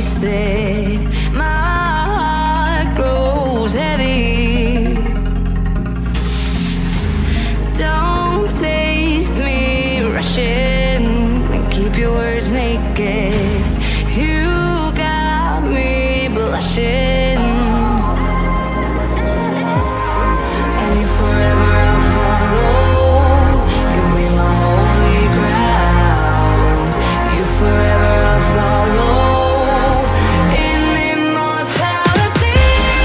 wasted. My heart grows heavy. Don't taste me rushing and keep your words naked. You got me blushing. And if forever I'll follow, you'll be my holy ground. You forever I'll follow in immortality.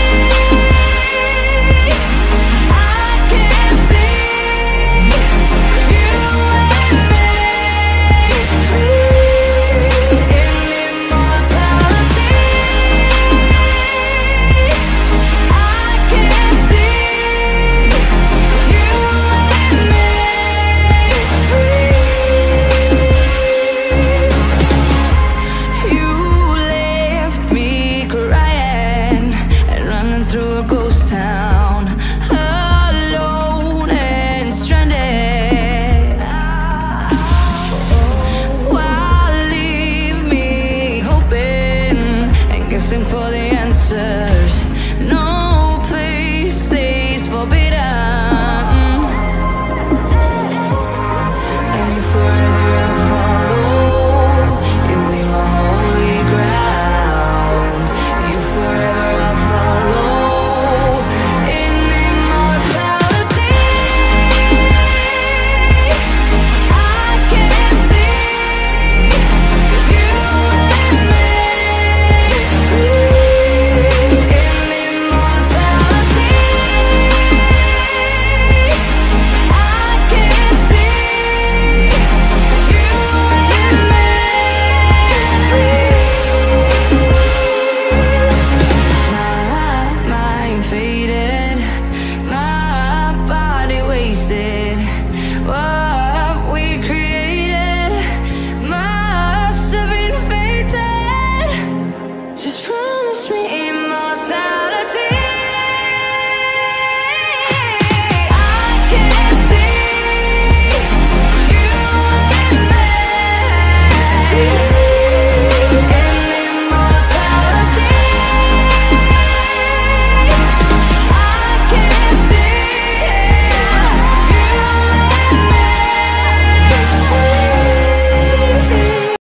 I can see you and me free in immortality. I can see you and me free. You left me crying and running through a ghost town, alone and stranded. Why leave me hoping and guessing for the answers? No place stays forbidden. And if forever I follow, you'll be my holy ground. You forever I follow in immortality. I can see you and me free in immortality. I can see you and me free. My mind faded, my body wasted. What we created must have been fated. Just promise me